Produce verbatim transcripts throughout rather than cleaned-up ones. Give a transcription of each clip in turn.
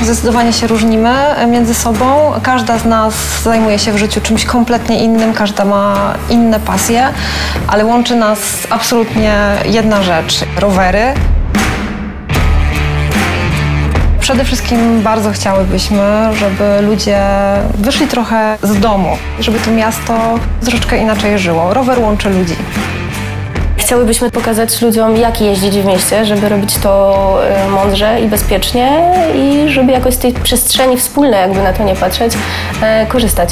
Zdecydowanie się różnimy między sobą. Każda z nas zajmuje się w życiu czymś kompletnie innym, każda ma inne pasje, ale łączy nas absolutnie jedna rzecz – rowery. Przede wszystkim bardzo chciałybyśmy, żeby ludzie wyszli trochę z domu, żeby to miasto troszeczkę inaczej żyło. Rower łączy ludzi. Chciałybyśmy pokazać ludziom, jak jeździć w mieście, żeby robić to mądrze i bezpiecznie i żeby jakoś z tej przestrzeni wspólnej, jakby na to nie patrzeć, korzystać.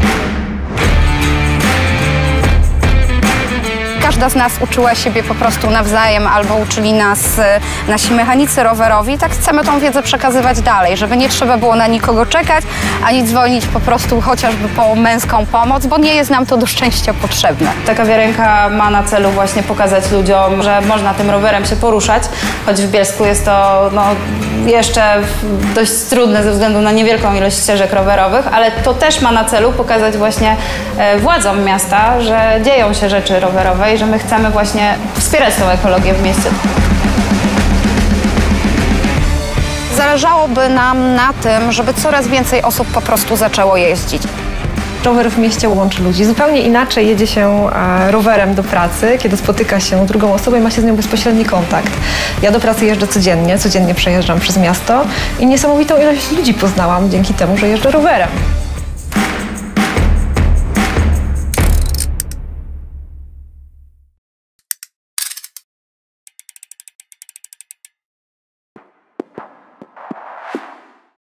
Każda z nas uczyła siebie po prostu nawzajem albo uczyli nas nasi mechanicy rowerowi. Tak chcemy tą wiedzę przekazywać dalej, żeby nie trzeba było na nikogo czekać, ani dzwonić po prostu chociażby po męską pomoc, bo nie jest nam to do szczęścia potrzebne. Taka wiarenka ma na celu właśnie pokazać ludziom, że można tym rowerem się poruszać, choć w Bielsku jest to no, jeszcze dość trudne ze względu na niewielką ilość ścieżek rowerowych, ale to też ma na celu pokazać właśnie władzom miasta, że dzieją się rzeczy rowerowe i że my chcemy właśnie wspierać tą ekologię w mieście. Zależałoby nam na tym, żeby coraz więcej osób po prostu zaczęło jeździć. Rower w mieście łączy ludzi. Zupełnie inaczej jedzie się rowerem do pracy, kiedy spotyka się drugą osobę i ma się z nią bezpośredni kontakt. Ja do pracy jeżdżę codziennie, codziennie przejeżdżam przez miasto i niesamowitą ilość ludzi poznałam dzięki temu, że jeżdżę rowerem.